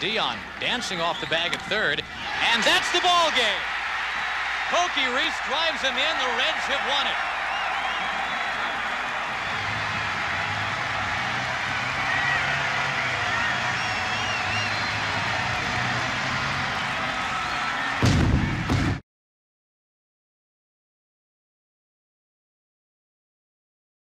Dion dancing off the bag at third, and that's the ball game. Pokey Reese drives him in. The Reds have won it.